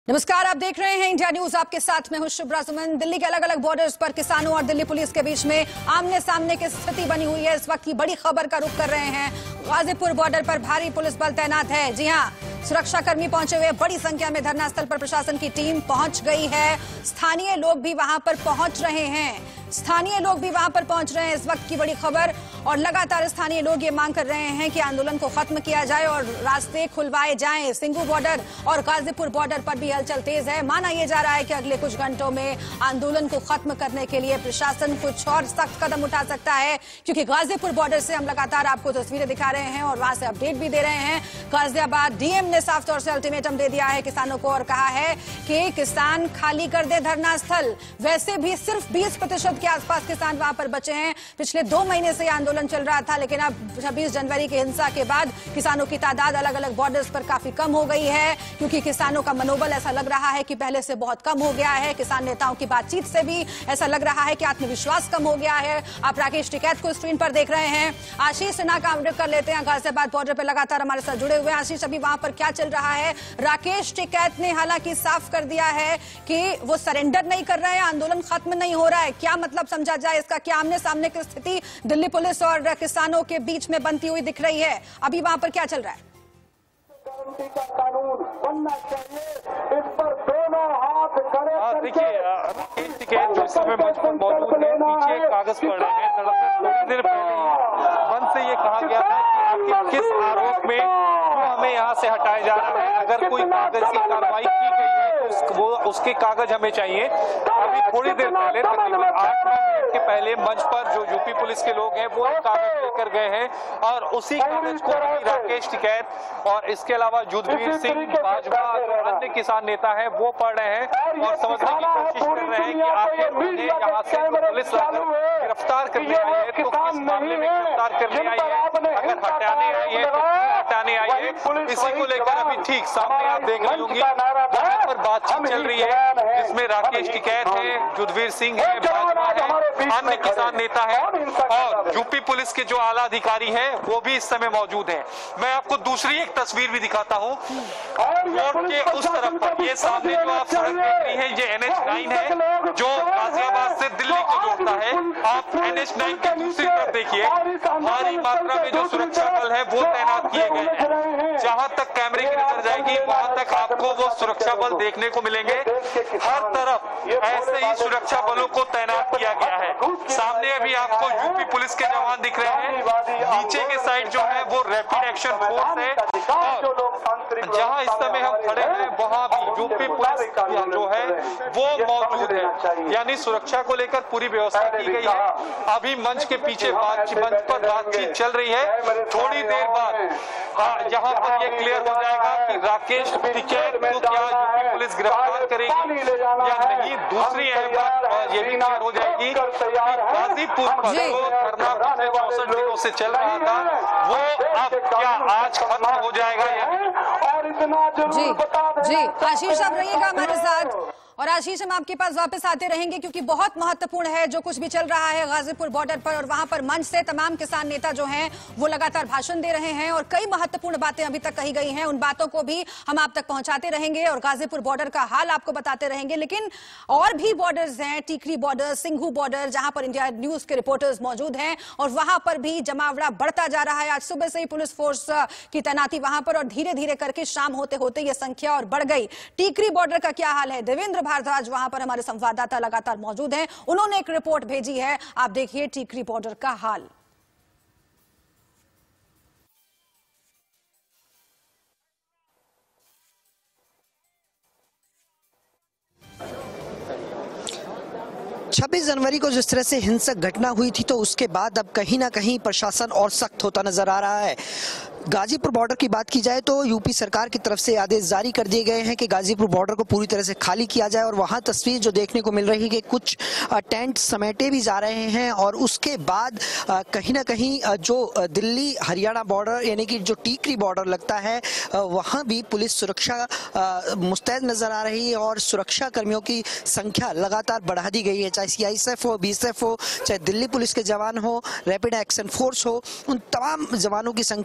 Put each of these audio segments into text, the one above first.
नमस्कार, आप देख रहे हैं इंडिया न्यूज। आपके साथ में हूं शुभ्रा सुमन। दिल्ली के अलग अलग बॉर्डर्स पर किसानों और दिल्ली पुलिस के बीच में आमने सामने की स्थिति बनी हुई है। इस वक्त की बड़ी खबर का रुख कर रहे हैं। गाजीपुर बॉर्डर पर भारी पुलिस बल तैनात है। जी हां, सुरक्षाकर्मी पहुंचे हुए, बड़ी संख्या में धरना स्थल पर प्रशासन की टीम पहुंच गई है। स्थानीय लोग भी वहां पर पहुंच रहे हैं। इस वक्त की बड़ी खबर। और लगातार स्थानीय लोग ये मांग कर रहे हैं कि आंदोलन को खत्म किया जाए और रास्ते खुलवाए जाएं। सिंघू बॉर्डर और गाजीपुर बॉर्डर पर भी हलचल तेज है। माना यह जा रहा है कि अगले कुछ घंटों में आंदोलन को खत्म करने के लिए प्रशासन कुछ और सख्त कदम उठा सकता है, क्योंकि गाजीपुर बॉर्डर से हम लगातार आपको तस्वीरें दिखा रहे हैं और वहां से अपडेट भी दे रहे हैं। गाजियाबाद डीएम ने साफ तौर से अल्टीमेटम दे दिया है किसानों को और कहा है कि किसान खाली कर दे धरना स्थल। वैसे भी सिर्फ 20% के आसपास किसान वहां पर बचे हैं। पिछले 2 महीने से आंदोलन चल रहा था, लेकिन अब 26 जनवरी की हिंसा के बाद किसानों की तादाद अलग अलग बॉर्डर्स पर काफी कम हो गई है, क्योंकि किसानों का मनोबल ऐसा लग रहा है कि पहले से बहुत कम हो गया है। किसान नेताओं की बातचीत से भी ऐसा लग रहा है कि आत्मविश्वास कम हो गया है। आप राकेश टिकैत को स्क्रीन पर देख रहे हैं। आशीष सिन्हा का अपडेट कर लेते हैं। गाजियाबाद बॉर्डर पर लगातार हमारे साथ जुड़े हुए हैं। आशीष, अभी वहां पर क्या चल रहा है? राकेश टिकैत ने हालांकि साफ कर दिया है कि वो सरेंडर नहीं कर रहे हैं, आंदोलन खत्म नहीं हो रहा है। क्या मतलब समझा जाए इसका? क्या आमने सामने की स्थिति दिल्ली पुलिस और किसानों के बीच में बनती हुई दिख रही है? अभी वहां पर क्या चल रहा है? कानून बनना चाहिए, इस पर दोनों हाथ खड़े। देखिए, टिकैत जो समय मंच पर मौजूद है, पीछे कागज पड़ रहे हैं। दरअसल थोड़ी देर पहले मंच से ये कहा गया था कि आखिर किस आरोप में हमें यहाँ से हटाया जा रहा है। अगर कोई कागज की कार्रवाई की गई है तो उसके कागज हमें चाहिए। अभी थोड़ी देर पहले, तकरीबन 8-9 मिनट के पहले, मंच पर जो यूपी पुलिस के लोग हैं वो कागज लेकर गए हैं और उसी कागज को राकेश टिकैत और इसके अलावा युद्धवीर सिंह बाजवा और अन्य किसान नेता हैं वो पढ़ रहे हैं और समझने की कोशिश कर रहे हैं कि आखिर मुझे यहाँ से पुलिस गिरफ्तार करने आई है तो किस मामले में गिरफ्तार करने आई है, अगर हटाने आई है तो हटाने आई है। इसी को लेकर अभी ठीक सामने आप देख रही होंगी वहां पर बातचीत चल रही है, जिसमें राकेश टिकैत है, युद्धवीर सिंह है, बाजवा है, अन्य किसान नेता है और यूपी पुलिस के जो आला अधिकारी हैं वो भी इस समय मौजूद हैं। मैं आपको दूसरी एक तस्वीर भी दिखाता हूँ। रोड के उस तरफ पर ये सामने जो आप सड़क देख रही है, ये NH9 है जो गाजियाबाद से दिल्ली को जोड़ता है। आप NH9 की दूसरी तरफ देखिए, भारी मात्रा में जो सुरक्षा बल है वो तैनात किए गए हैं। जहां तक कैमरे की नजर जाएगी वहां तक आपको वो सुरक्षा बल देखने को मिलेंगे। हर तरफ ऐसे ही सुरक्षा बलों को तैनात किया गया है। सामने अभी आपको यूपी पुलिस के जवान दिख रहे हैं, नीचे के साइड जो है वो रैपिड एक्शन फोर्स है और जहां इस समय हम खड़े हैं वहां भी यूपी पुलिस जो है वो मौजूद है। यानी सुरक्षा को लेकर पूरी व्यवस्था की गई है। अभी मंच के पीछे मंच पर बातचीत चल रही है। थोड़ी देर बाद यहाँ पर ये क्लियर हो जाएगा कि राकेश टिकैत को क्या यूपी पुलिस गिरफ्तार करेगी या नहीं। दूसरी अहम बात ये भी क्लियर हो जाएगी कि गाजीपुर पर जो धरना पिछले 64 दिनों से चल रहा था वो अब क्या आज खत्म हो जाएगा या नहीं। जी आशीष साहब रहिएगा हमारे साथ। और आशीष, हम आपके पास वापस आते रहेंगे क्योंकि बहुत महत्वपूर्ण है जो कुछ भी चल रहा है गाजीपुर बॉर्डर पर। और वहां पर मंच से तमाम किसान नेता जो हैं वो लगातार भाषण दे रहे हैं और कई महत्वपूर्ण बातें अभी तक कही गई हैं। उन बातों को भी हम आप तक पहुंचाते रहेंगे और गाजीपुर बॉर्डर का हाल आपको बताते रहेंगे। लेकिन और भी बॉर्डर्स हैं, टीकरी बॉर्डर, सिंघू बॉर्डर, जहां पर इंडिया न्यूज के रिपोर्टर्स मौजूद हैं और वहां पर भी जमावड़ा बढ़ता जा रहा है। आज सुबह से ही पुलिस फोर्स की तैनाती वहां पर और धीरे धीरे करके शाम होते होते ये संख्या और बढ़ गई। टीकरी बॉर्डर का क्या हाल है? देवेंद्र भारद्वाज वहां पर हमारे संवाददाता लगातार मौजूद हैं, उन्होंने एक रिपोर्ट भेजी है। आप देखिए टीकरी बॉर्डर का हाल। छब्बीस जनवरी को जिस तरह से हिंसक घटना हुई थी तो उसके बाद अब कहीं ना कहीं प्रशासन और सख्त होता नजर आ रहा है। गाजीपुर बॉर्डर की बात की जाए तो यूपी सरकार की तरफ से आदेश जारी कर दिए गए हैं कि गाजीपुर बॉर्डर को पूरी तरह से खाली किया जाए और वहां तस्वीर जो देखने को मिल रही है कि कुछ टेंट समेटे भी जा रहे हैं और उसके बाद कहीं ना कहीं जो दिल्ली हरियाणा बॉर्डर यानी कि जो टीकरी बॉर्डर लगता है वहां भी पुलिस सुरक्षा मुस्तैद नजर आ रही है और सुरक्षा कर्मियों की संख्या लगातार बढ़ा दी गई है। चाहे CISF हो, BSF हो, चाहे दिल्ली पुलिस के जवान हो, रैपिड एक्शन फोर्स हो, उन तमाम जवानों की संख्या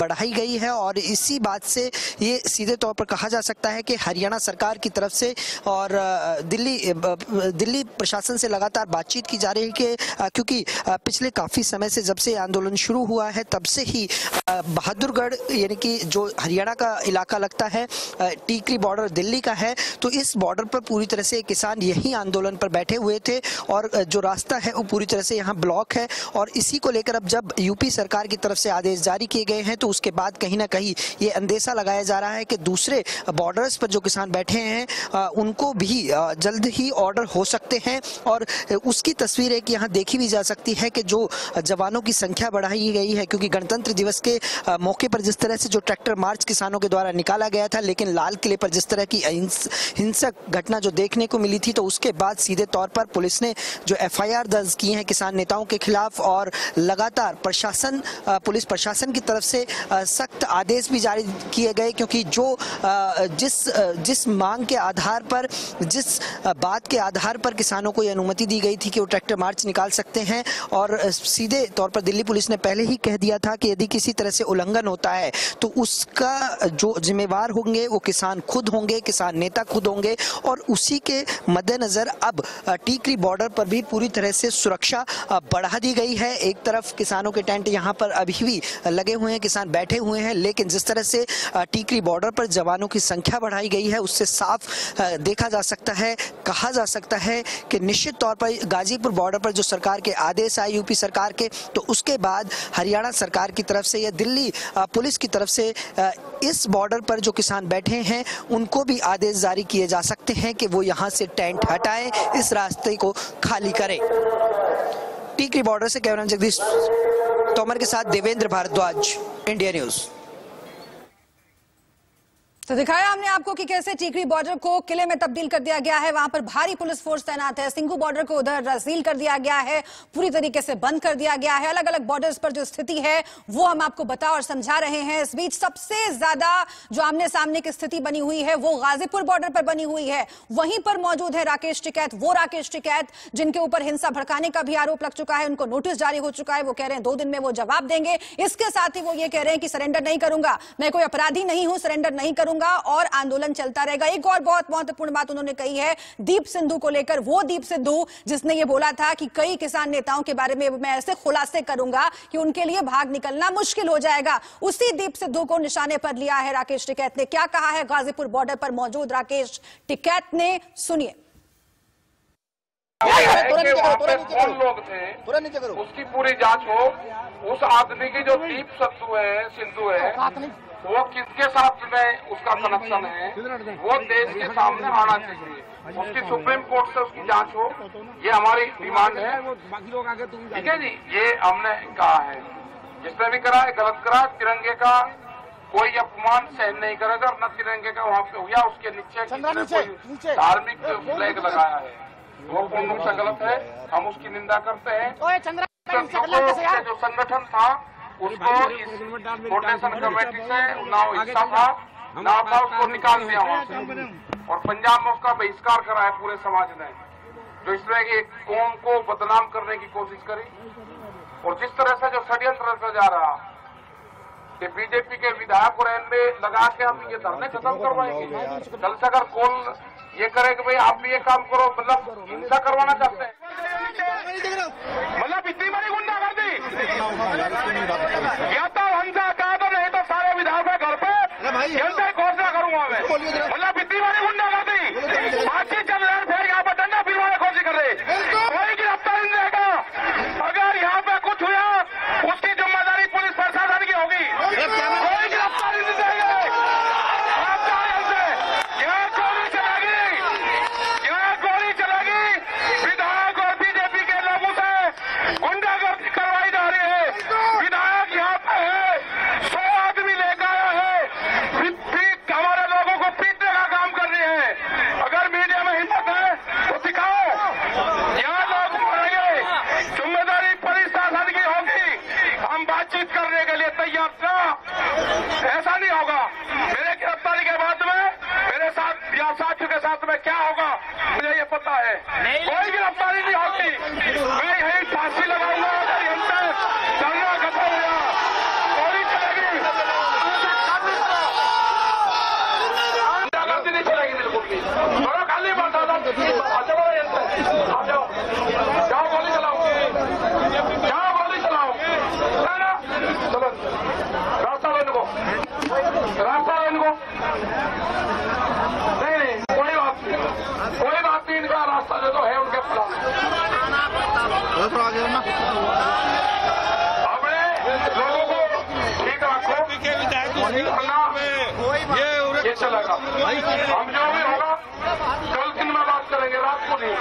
बढ़ाई गई है और इसी बात से ये सीधे तौर पर कहा जा सकता है कि हरियाणा सरकार की तरफ से और दिल्ली प्रशासन से लगातार बातचीत की जा रही है कि क्योंकि पिछले काफ़ी समय से जब से आंदोलन शुरू हुआ है तब से ही बहादुरगढ़ यानी कि जो हरियाणा का इलाका लगता है, टीकरी बॉर्डर दिल्ली का है, तो इस बॉर्डर पर पूरी तरह से किसान यही आंदोलन पर बैठे हुए थे और जो रास्ता है वो पूरी तरह से यहाँ ब्लॉक है। और इसी को लेकर अब जब यूपी सरकार की तरफ से आदेश जारी किए गए हैं तो उसके बाद कहीं ना कहीं ये अंदेशा लगाया जा रहा है कि दूसरे बॉर्डर्स पर जो किसान बैठे हैं उनको भी जल्द ही ऑर्डर हो सकते हैं। और उसकी तस्वीर एक यहाँ देखी भी जा सकती है कि जो जवानों की संख्या बढ़ाई गई है, क्योंकि गणतंत्र दिवस के मौके पर जिस तरह से जो ट्रैक्टर मार्च किसानों के द्वारा निकाला गया था, लेकिन लाल किले पर जिस तरह की हिंसक घटना जो देखने को मिली थी तो उसके बाद सीधे तौर पर पुलिस ने जो FIR दर्ज की है किसान नेताओं के खिलाफ और लगातार पुलिस प्रशासन की तरफ से सख्त आदेश भी जारी किए गए, क्योंकि जो जिस मांग के आधार पर, जिस बात के आधार पर किसानों को यह अनुमति दी गई थी कि वो ट्रैक्टर मार्च निकाल सकते हैं और सीधे तौर पर दिल्ली पुलिस ने पहले ही कह दिया था कि यदि किसी तरह से उल्लंघन होता है तो उसका जो जिम्मेवार होंगे वो किसान खुद होंगे, किसान नेता खुद होंगे। और उसी के मद्देनजर अब टीकरी बॉर्डर पर भी पूरी तरह से सुरक्षा बढ़ा दी गई है। एक तरफ किसानों के टेंट यहाँ पर अभी भी लगे हुए हैं, किसान बैठे हुए हैं, लेकिन जिस तरह से टीकरी बॉर्डर पर जवानों की संख्या बढ़ाई गई है उससे साफ देखा जा सकता है, कहा जा सकता है कि निश्चित तौर पर गाजीपुर बॉर्डर पर जो सरकार के आदेश आए यूपी सरकार के, तो उसके बाद हरियाणा सरकार की तरफ से या दिल्ली पुलिस की तरफ से इस बॉर्डर पर जो किसान बैठे हैं उनको भी आदेश जारी किए जा सकते हैं कि वो यहाँ से टेंट हटाएं, इस रास्ते को खाली करें। टीकरी बॉर्डर से कैमरामैन जगदीश तोमर के साथ देवेंद्र भारद्वाज, इंडिया न्यूज। तो दिखाया हमने आपको कि कैसे टीकरी बॉर्डर को किले में तब्दील कर दिया गया है, वहां पर भारी पुलिस फोर्स तैनात है। सिंघू बॉर्डर को उधर सील कर दिया गया है, पूरी तरीके से बंद कर दिया गया है। अलग अलग बॉर्डर्स पर जो स्थिति है वो हम आपको बता और समझा रहे हैं। इस बीच सबसे ज्यादा जो आमने सामने की स्थिति बनी हुई है वो गाजीपुर बॉर्डर पर बनी हुई है। वहीं पर मौजूद है राकेश टिकैत, वो राकेश टिकैत जिनके ऊपर हिंसा भड़काने का भी आरोप लग चुका है। उनको नोटिस जारी हो चुका है, वो कह रहे हैं 2 दिन में वो जवाब देंगे। इसके साथ ही वो ये कह रहे हैं कि सरेंडर नहीं करूंगा, मैं कोई अपराधी नहीं हूं, सरेंडर नहीं करूंगा और आंदोलन चलता रहेगा। एक और बहुत महत्वपूर्ण बात उन्होंने कही है दीप सिद्धू को लेकर, वो दीप सिद्धू जिसने ये बोला था कि कई किसान नेताओं के बारे में मैं ऐसे खुलासे करूंगा कि उनके लिए भाग निकलना मुश्किल हो जाएगा, उसी दीप सिद्धू को निशाने पर लिया है राकेश टिकैत ने। क्या कहा है गाजीपुर बॉर्डर पर मौजूद राकेश टिकैत ने, सुनिए। कौन लोग थे उसकी पूरी जांच हो। उस आदमी की जो दीप सिद्धू है वो किसके साथ में उसका कनेक्शन है वो देश के सामने आना चाहिए। उसकी सुप्रीम कोर्ट से उसकी जांच हो, ये हमारी डिमांड है। ठीक है जी, ये हमने कहा है। जिसने भी करा है गलत करा, तिरंगे का कोई अपमान सहन नहीं करेगा। न तिरंगे का वहाँ पे हुआ, उसके नीचे धार्मिक फ्लैग लगाया है, वो पूर्ण रूप से गलत है। हम उसकी निंदा करते हैं। जो संगठन था उसको इस कोटेशन कमेटी से नाव हिस्सा था उसको निकाल दिया वहाँ से, और पंजाब में उसका बहिष्कार करा है पूरे समाज ने, जो इस तरह की कौम को बदनाम करने की कोशिश करी। और जिस तरह से जो षड्यंत्र रचा जा रहा कि बीजेपी के विधायक को रेलवे लगा के हम ये धरने खत्म करवाएंगे, कल से अगर कॉल ये करे कि भाई आप भी ये काम करो, मतलब हिंसा करवाना चाहते हैं, मतलब इतनी बड़ी गुंडागर्दी या तो हिंसा कहा तो नहीं तो सारे विधायक के घर पे जल्दी घोषणा करूंगा मैं। मतलब इतनी बड़ी गुंडागर्दी, बातचीत चल रही है, फिर यहाँ पर डंडा फिरवाने की कोशिश कर रहे, कोई गिरफ्तारी नहीं रहेगा। अगर यहाँ पे कुछ हुआ उसकी जिम्मेदारी पुलिस प्रशासन की होगी, कोई गिरफ्तारी नहीं रहेगी। विधायक और बीजेपी के लोगों से गुंडागर्दी करवाई जा रही है। विधायक यहाँ पे है, 100 आदमी लेकर आया है, हमारे लोगों को पीटने का काम कर रही है। अगर मीडिया में हिम्मत है तो दिखाओ, यहाँ लोग मरेंगे, जिम्मेदारी पुलिस शासन की होगी। हम बातचीत करने के लिए तैयार था, ऐसा नहीं होगा। मेरे गिरफ्तारी के बाद में मेरे साथ या साथियों के साथ में क्या होगा मुझे ये पता है। कोई गिरफ्तारी नहीं होगी, मैं यही फांसी लगाऊंगा। अगर धरना खत्म हुआ गोली चलेगी। हम जो भी होगा कल दिन में बात करेंगे, रात को नहीं।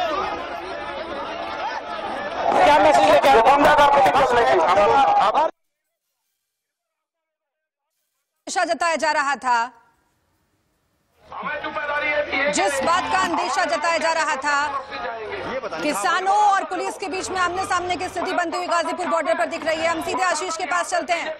क्या मैसेज लेके जताया जा रहा था, हमें जिम्मेदारी है जिस बात का अंदेशा जताया जा रहा था, किसानों और पुलिस के बीच में आमने सामने की स्थिति बनती हुई गाजीपुर बॉर्डर पर दिख रही है। हम सीधे आशीष के पास चलते हैं,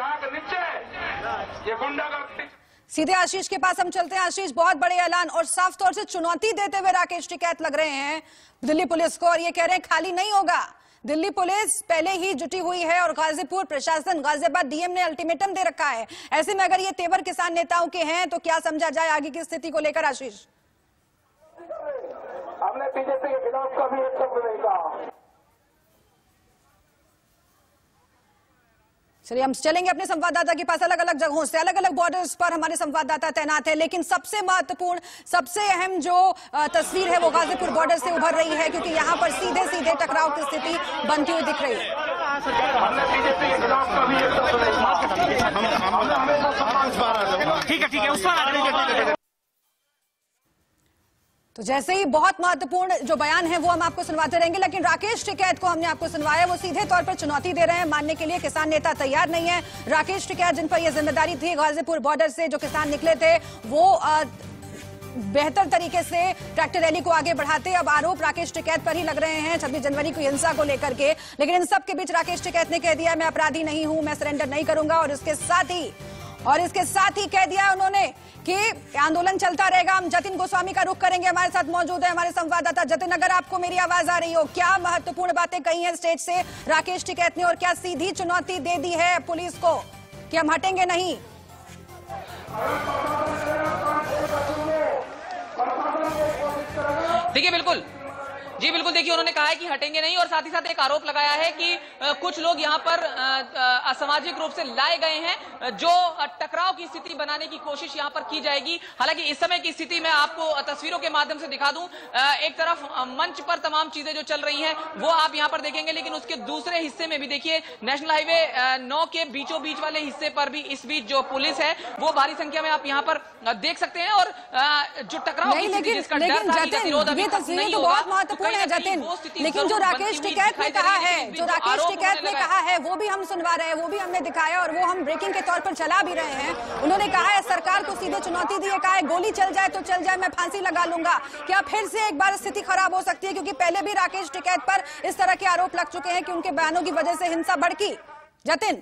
सीधे आशीष के पास हम चलते हैं। आशीष, बहुत बड़े ऐलान और साफ तौर से चुनौती देते हुए राकेश टिकैत लग रहे हैं दिल्ली पुलिस को, और ये कह रहे हैं खाली नहीं होगा। दिल्ली पुलिस पहले ही जुटी हुई है और गाजीपुर प्रशासन, गाजियाबाद डीएम ने अल्टीमेटम दे रखा है। ऐसे में अगर ये तेवर किसान नेताओं के हैं तो क्या समझा जाए आगे की स्थिति को लेकर? आशीष, हमने बीजेपी के खिलाफ कभी एक शब्द नहीं कहा। चलिए हम चलेंगे अपने संवाददाता के पास। अलग अलग जगहों से, अलग अलग बॉर्डर्स पर हमारे संवाददाता तैनात है, लेकिन सबसे महत्वपूर्ण, सबसे अहम जो तस्वीर है वो गाजीपुर बॉर्डर से उभर रही है, क्योंकि यहाँ पर सीधे सीधे टकराव की स्थिति बनती हुई दिख रही है। ठीक है उस पर तो जैसे ही बहुत महत्वपूर्ण जो बयान है वो हम आपको सुनवाते रहेंगे, लेकिन राकेश टिकैत को हमने आपको सुनवाया, वो सीधे तौर पर चुनौती दे रहे हैं, मानने के लिए किसान नेता तैयार नहीं है। राकेश टिकैत जिन पर यह जिम्मेदारी थी, गाजीपुर बॉर्डर से जो किसान निकले थे वो बेहतर तरीके से ट्रैक्टर रैली को आगे बढ़ाते, अब आरोप राकेश टिकैत पर ही लग रहे हैं 26 जनवरी को हिंसा को लेकर के। लेकिन इन सब के बीच राकेश टिकैत ने कह दिया मैं अपराधी नहीं हूं, मैं सरेंडर नहीं करूंगा, और इसके साथ ही कह दिया उन्होंने कि आंदोलन चलता रहेगा। हम जतिन गोस्वामी का रुख करेंगे, हमारे साथ मौजूद है हमारे संवाददाता जतिन। अगर आपको मेरी आवाज आ रही हो, क्या महत्वपूर्ण बातें कही हैं स्टेज से राकेश टिकैत ने, और क्या सीधी चुनौती दे दी है पुलिस को कि हम हटेंगे नहीं? देखिए बिल्कुल देखिए उन्होंने कहा है कि हटेंगे नहीं, और साथ ही साथ एक आरोप लगाया है कि कुछ लोग यहां पर असामाजिक रूप से लाए गए हैं, जो टकराव की स्थिति बनाने की कोशिश यहां पर की जाएगी। हालांकि इस समय की स्थिति मैं आपको तस्वीरों के माध्यम से दिखा दूं, एक तरफ मंच पर तमाम चीजें जो चल रही हैं वो आप यहां पर देखेंगे, लेकिन उसके दूसरे हिस्से में भी देखिए नेशनल हाईवे 9 के बीचों बीच वाले हिस्से पर भी इस बीच जो पुलिस है वो भारी संख्या में आप यहां पर देख सकते हैं। और जो टकराव की स्थिति जिसका डर था कि गतिरोध अभी खत्म नहीं होगा, है जतिन, लेकिन जो राकेश टिकैत ने कहा है, वो भी हम सुनवा रहे हैं, वो भी हमने दिखाया और वो हम ब्रेकिंग के तौर पर चला भी रहे हैं। उन्होंने कहा है सरकार को सीधे चुनौती दी है, कहा है गोली चल जाए तो चल जाए, मैं फांसी लगा लूंगा। क्या फिर से एक बार स्थिति खराब हो सकती है, क्योंकि पहले भी राकेश टिकैत पर इस तरह के आरोप लग चुके हैं कि उनके बयानों की वजह से हिंसा भड़की? जतिन,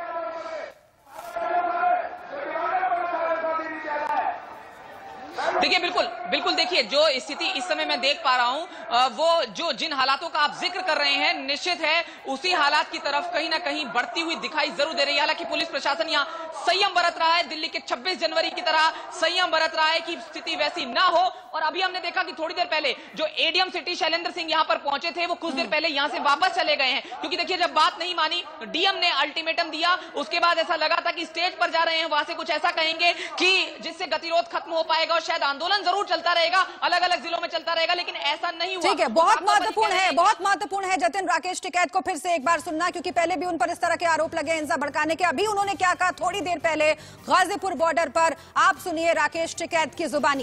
देखिए बिल्कुल देखिए जो स्थिति इस समय मैं देख पा रहा हूं, वो जो जिन हालातों का आप जिक्र कर रहे हैं, निश्चित है उसी हालात की तरफ कहीं ना कहीं बढ़ती हुई दिखाई जरूर दे रही है। हालांकि पुलिस प्रशासन यहां संयम बरत रहा है, दिल्ली के 26 जनवरी की तरह संयम बरत रहा है कि स्थिति वैसी ना हो। और अभी हमने देखा कि थोड़ी देर पहले जो एडीएम सिटी शैलेंद्र सिंह यहां पर पहुंचे थे, वो कुछ देर पहले यहां से वापस चले गए हैं, क्योंकि देखिए जब बात नहीं मानी, डीएम ने अल्टीमेटम दिया, उसके बाद ऐसा लगा था कि स्टेज पर जा रहे हैं, वहां से कुछ ऐसा कहेंगे कि जिससे गतिरोध खत्म हो पाएगा और शायद आंदोलन जरूर चलता रहेगा, अलग अलग जिलों में चलता रहेगा, लेकिन ऐसा नहीं हुआ। ठीक है, बहुत महत्वपूर्ण है जतिन राकेश टिकैत को फिर से एक बार सुनना, क्योंकि पहले भी उन पर इस तरह के आरोप लगे हिंसा भड़काने के। अभी उन्होंने क्या कहा थोड़ी देर पहले गाजीपुर बॉर्डर पर, आप सुनिए राकेश टिकैत की जुबानी।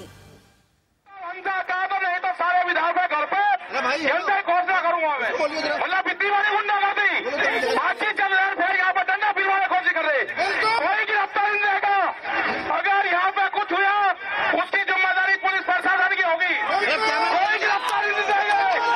नहीं तो सारे विधायक घर पे घोषणा करूंगा मैं, मतलब इतनी बड़ी गुंडागर्दी बातचीत चल रहा है, फिर यहाँ पर डंडा फिरवाने कोशिश कर रहे, कोई गिरफ्तारी नहीं रहेगा। अगर यहाँ पे कुछ हुआ उसकी जिम्मेदारी पुलिस प्रशासन की होगी, कोई गिरफ्तारी नहीं देगा।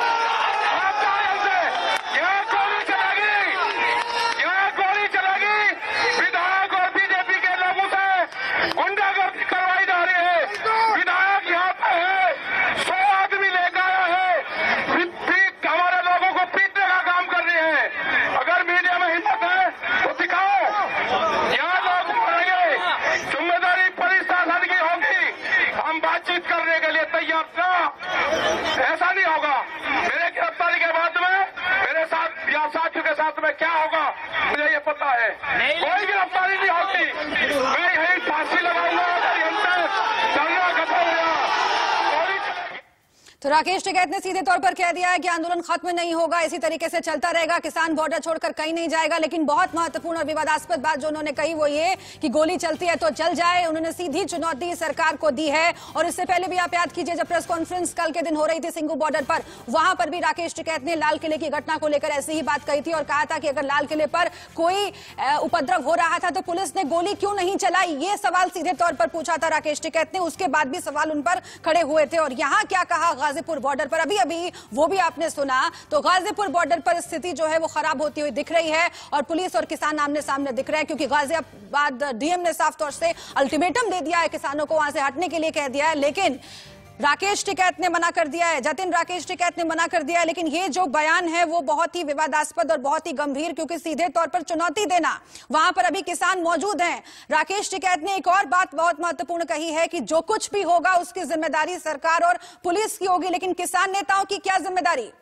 यहाँ गोली चलेगी, विधायक और बीजेपी के लोगों से गुंडागर्दी करवाई जा रही है। विधायक यहाँ पे है, 100 आदमी लेकर आया है, हमारे लोगों को पीटने का काम कर रही है। अगर मीडिया में हिम्मत है तो दिखाओ, यहाँ लोग मरेंगे, जिम्मेदारी पुलिस शासन की होगी। हम बातचीत करने के लिए तैयार था, ऐसा नहीं होगा। मेरे गिरफ्तारी के बाद में मेरे साथ या साथियों के साथ में क्या होगा मुझे ये पता है। कोई गिरफ्तारी नहीं होगी, मैं यही फांसी लगाऊंगा। अगर धरना खत्म हुआ। तो राकेश टिकैत ने सीधे तौर पर कह दिया है कि आंदोलन खत्म नहीं होगा, इसी तरीके से चलता रहेगा, किसान बॉर्डर छोड़कर कहीं नहीं जाएगा। लेकिन बहुत महत्वपूर्ण और विवादास्पद बात जो उन्होंने कही वो ये कि गोली चलती है तो चल जाए। उन्होंने सीधी चुनौती सरकार को दी है। और इससे पहले भी आप याद कीजिए, जब प्रेस कॉन्फ्रेंस कल के दिन हो रही थी सिंघू बॉर्डर पर, वहां पर भी राकेश टिकैत ने लाल किले की घटना को लेकर ऐसी ही बात कही थी और कहा था कि अगर लाल किले पर कोई उपद्रव हो रहा था तो पुलिस ने गोली क्यों नहीं चलाई, ये सवाल सीधे तौर पर पूछा था राकेश टिकैत ने। उसके बाद भी सवाल उन पर खड़े हुए थे। और यहां क्या कहा गाजीपुर बॉर्डर पर, अभी वो भी आपने सुना। तो गाजीपुर बॉर्डर पर स्थिति जो है वो खराब होती हुई दिख रही है और पुलिस और किसान आमने सामने दिख रहे हैं, क्योंकि गाजियाबाद डीएम ने साफ तौर से अल्टीमेटम दे दिया है, किसानों को वहां से हटने के लिए कह दिया है। लेकिन राकेश टिकैत ने मना कर दिया है, जतिन राकेश टिकैत ने मना कर दिया है। लेकिन ये जो बयान है वो बहुत ही विवादास्पद और बहुत ही गंभीर, क्योंकि सीधे तौर पर चुनौती देना, वहां पर अभी किसान मौजूद हैं। राकेश टिकैत ने एक और बात बहुत महत्वपूर्ण कही है कि जो कुछ भी होगा उसकी जिम्मेदारी सरकार और पुलिस की होगी, लेकिन किसान नेताओं की क्या जिम्मेदारी।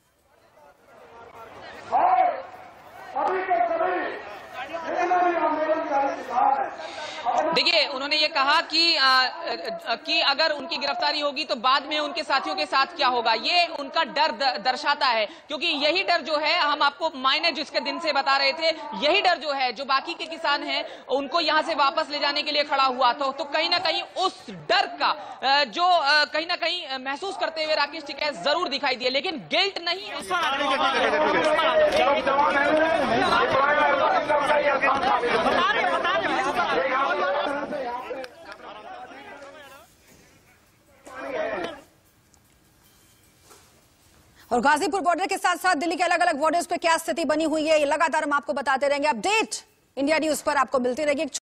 देखिए, उन्होंने ये कहा कि अगर उनकी गिरफ्तारी होगी तो बाद में उनके साथियों के साथ क्या होगा, ये उनका डर दर्शाता है। क्योंकि यही डर जो है, हम आपको मायने जिसके दिन से बता रहे थे, यही डर जो है जो बाकी के किसान हैं उनको यहां से वापस ले जाने के लिए खड़ा हुआ था। तो कहीं ना कहीं उस डर का जो कहीं ना कहीं महसूस करते हुए राकेश टिकैत जरूर दिखाई दिए, लेकिन गिल्ट नहीं है। और गाजीपुर बॉर्डर के साथ साथ दिल्ली के अलग अलग बॉर्डर्स पे क्या स्थिति बनी हुई है, ये लगातार हम आपको बताते रहेंगे। अपडेट इंडिया न्यूज पर आपको मिलती रहेगी।